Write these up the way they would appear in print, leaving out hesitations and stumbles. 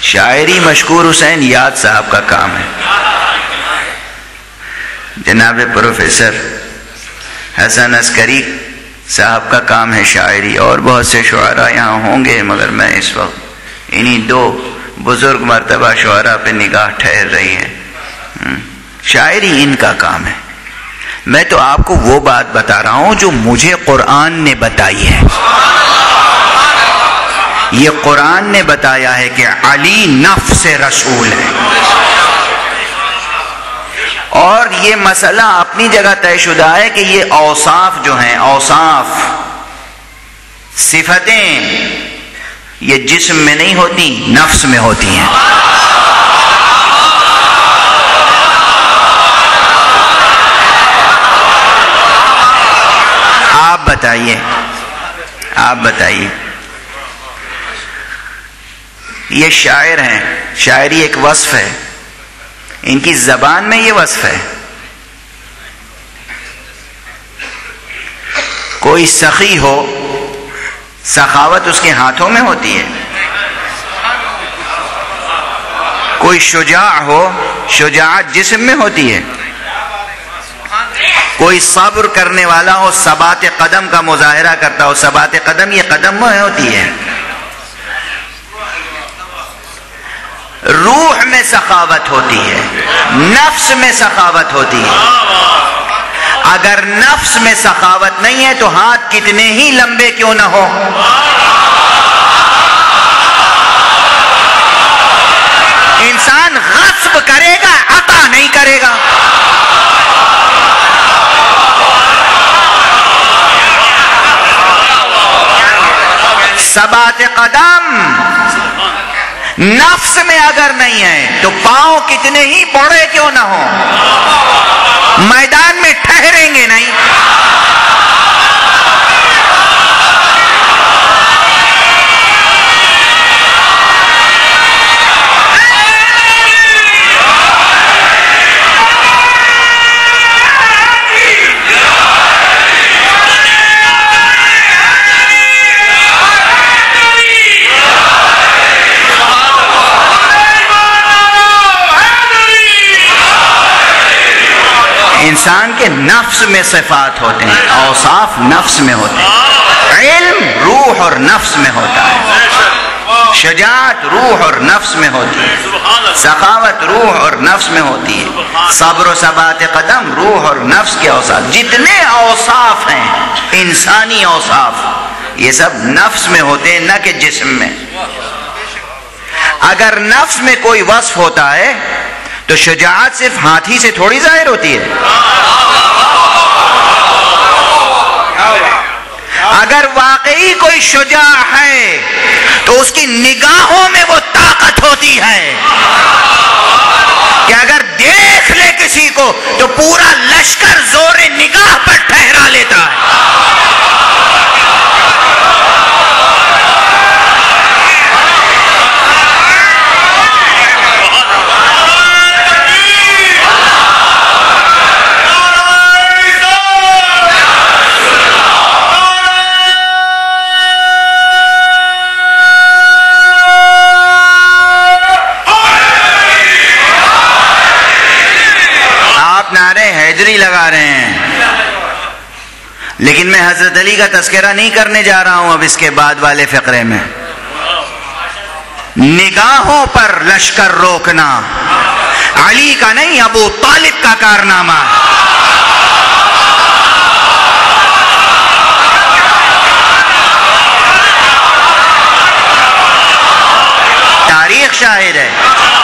شاعری مشکور حسین یاد صاحب کا کام ہے. جناب پروفیسر حسن عسکری صاحب کا کام ہے شاعری، اور بہت سے شعراء یہاں ہوں گے، مگر میں اس وقت انہی دو بزرگ مرتبہ شعراء پہ نگاہ ٹھہر رہی ہے. شاعری ان کا کام ہے. میں تو آپ کو وہ بات بتا رہا ہوں جو مجھے قرآن نے بتائی ہے. یہ قرآن نے بتایا ہے کہ علی نفس رسول ہے، اور یہ مسئلہ اپنی جگہ طے شدہ ہے کہ یہ اوصاف جو ہیں، اوصاف صفتیں، یہ جسم میں نہیں ہوتی، نفس میں ہوتی ہیں. آپ بتائیے یہ شاعر ہیں، شاعری ایک وصف ہے، ان کی زبان میں یہ وصف ہے. کوئی سخی ہو، سخاوت اس کے ہاتھوں میں ہوتی ہے. کوئی شجاع ہو، شجاعت جسم میں ہوتی ہے. کوئی صبر کرنے والا ہو، ثبات قدم کا مظاہرہ کرتا ہو، ثبات قدم یہ قدم میں ہوتی ہے. روح میں سخاوت ہوتی ہے، نفس میں سخاوت ہوتی ہے. اگر نفس میں سخاوت نہیں ہے تو ہاتھ کتنے ہی لمبے کیوں نہ ہو، انسان غصب کرے گا، عطا نہیں کرے گا. ثبات قدم نفس میں اگر نہیں ہے تو پاؤں کتنے ہی بڑے کیوں نہ ہو، میدان میں ٹھہریں گے نہیں. انسان کے نفس میں صفات ہوتے ہیں، اوصاف نفس میں ہوتے ہیں. علم روح اور نفس میں ہوتا ہے، شجاعت روح اور نفس میں ہوتی ہے، سخاوت روح اور نفس میں ہوتی ہے، صبر و ثبات قدم روح اور نفس کے اوصاف. جتنے اوصاف ہیں انسانی اوصاف، یہ سب نفس میں ہوتے ہیں، نہ کہ جسم میں. اگر نفس میں کوئی وصف ہوتا ہے تو شجاعت صرف ہاتھی سے تھوڑی ظاہر ہوتی ہے. اگر واقعی کوئی شجاع ہے تو اس کی نگاہوں میں وہ طاقت ہوتی ہے کہ اگر دیکھ لے کسی کو تو پورا لشکر زور نگاہ پر ٹھہرا لیتا ہے. حیدری لگا رہے ہیں، لیکن میں حضرت علی کا تذکرہ نہیں کرنے جا رہا ہوں اب اس کے بعد والے فقرے میں. نگاہوں پر لشکر روکنا علی کا نہیں، ابو طالب کا کارنامہ. تاریخ شاہد ہے.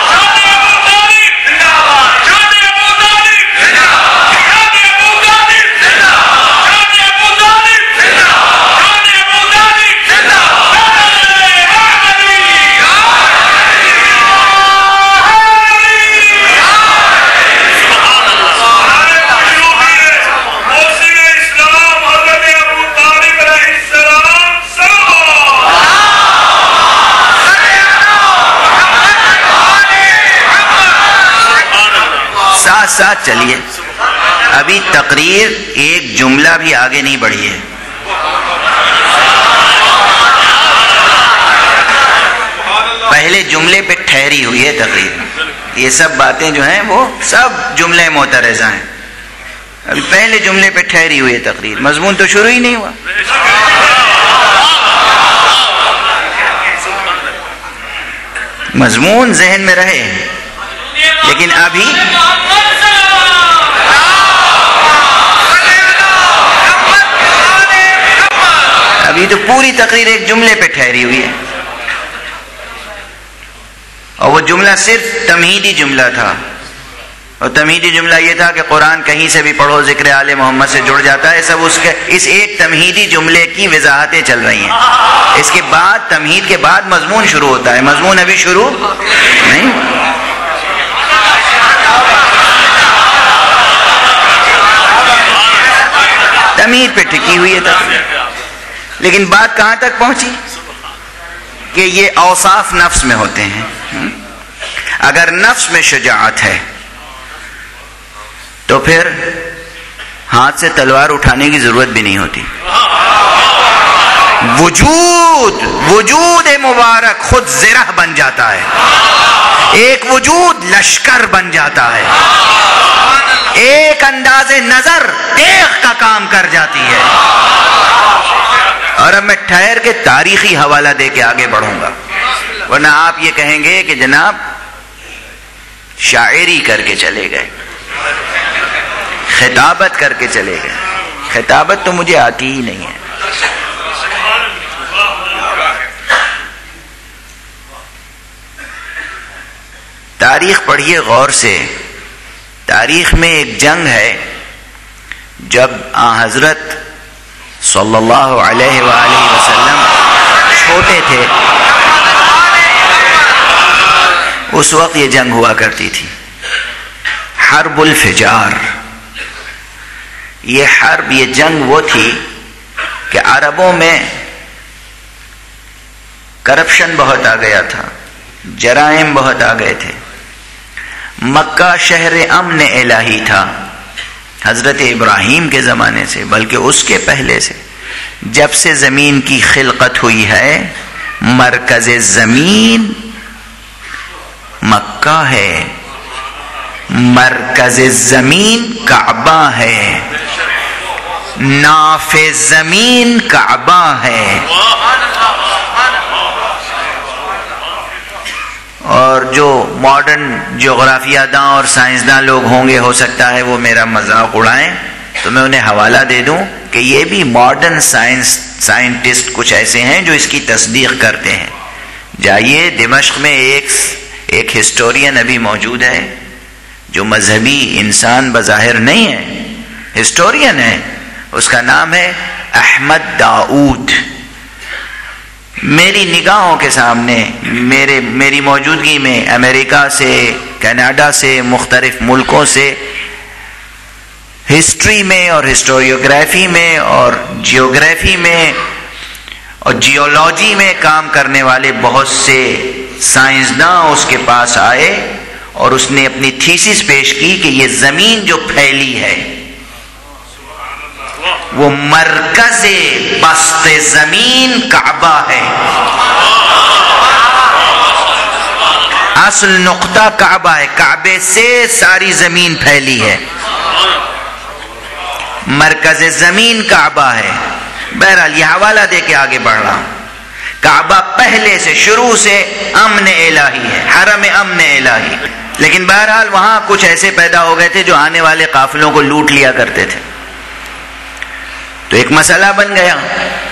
ساتھ چلیے، ابھی تقریر ایک جملہ بھی آگے نہیں بڑھی ہے. پہلے جملے پہ ٹھہری ہوئی ہے تقریر. یہ سب باتیں جو ہیں وہ سب جملے معترضہ ہیں. ابھی پہلے جملے پہ ٹھہری ہوئی ہے تقریر، مضمون تو شروع ہی نہیں ہوا. مضمون ذہن میں رہے، لیکن ابھی تو پوری تقریر ایک جملے پہ ٹھہری ہوئی ہے، اور وہ جملہ صرف تمہیدی جملہ تھا. اور تمہیدی جملہ یہ تھا کہ قرآن کہیں سے بھی پڑھو ذکر آل محمد سے جڑ جاتا ہے. سب اس ایک تمہیدی جملے کی وضاحتیں چل رہی ہیں. اس کے بعد تمہید کے بعد مضمون شروع ہوتا ہے. مضمون ابھی شروع نہیں. تمہید پہ ٹکی ہوئی ہے تقریر. لیکن بات کہاں تک پہنچی کہ یہ اوصاف نفس میں ہوتے ہیں. اگر نفس میں شجاعت ہے تو پھر ہاتھ سے تلوار اٹھانے کی ضرورت بھی نہیں ہوتی. وجود مبارک خود زرہ بن جاتا ہے. ایک وجود لشکر بن جاتا ہے. ایک انداز نظر تیغ کا کام کر جاتی ہے. اور اب میں ٹھہر کے تاریخی حوالہ دے کے آگے بڑھوں گا، ورنہ آپ یہ کہیں گے کہ جناب شاعری کر کے چلے گئے، خطابت کر کے چلے گئے. خطابت تو مجھے آتی ہی نہیں ہے. تاریخ پڑھیے غور سے. تاریخ میں ایک جنگ ہے جب حضرت صلی اللہ علیہ وآلہ وسلم چھوٹے تھے، اس وقت یہ جنگ ہوا کرتی تھی، حرب الفجار. یہ جنگ وہ تھی کہ عربوں میں کرپشن بہت آ گیا تھا، جرائم بہت آ گئے تھے. مکہ شہر امن الہی تھا حضرت ابراہیم کے زمانے سے، بلکہ اس کے پہلے سے. جب سے زمین کی خلقت ہوئی ہے مرکز زمین مکہ ہے، مرکز زمین کعبہ ہے، ناف زمین کعبہ ہے. اور جو ماڈرن جغرافیہ داں اور سائنسداں لوگ ہوں گے ہو سکتا ہے وہ میرا مذاق اڑائیں، تو میں انہیں حوالہ دے دوں کہ یہ بھی ماڈرن سائنٹسٹ کچھ ایسے ہیں جو اس کی تصدیق کرتے ہیں. جائیے دمشق میں ایک ہسٹورین ابھی موجود ہے جو مذہبی انسان بظاہر نہیں ہے، ہسٹورین ہے. اس کا نام ہے احمد داؤد. میری نگاہوں کے سامنے میری موجودگی میں امریکہ سے، کینیڈا سے، مختلف ملکوں سے ہسٹری میں اور ہسٹوریوگرافی میں اور جیوگرافی میں اور جیولوجی میں کام کرنے والے بہت سے سائنسداں اس کے پاس آئے اور اس نے اپنی تھیسس پیش کی کہ یہ زمین جو پھیلی ہے وہ مرکز بسط زمین کعبہ ہے. اصل نقطہ کعبہ ہے، کعبے سے ساری زمین پھیلی ہے، مرکز زمین کعبہ ہے. بہرحال یہ حوالہ دے کے آگے بڑھ رہا ہوں. کعبہ پہلے سے شروع سے امن الہی ہے، حرم امن الہی. لیکن بہرحال وہاں کچھ ایسے پیدا ہو گئے تھے جو آنے والے قافلوں کو لوٹ لیا کرتے تھے، تو ایک مسئلہ بن گیا.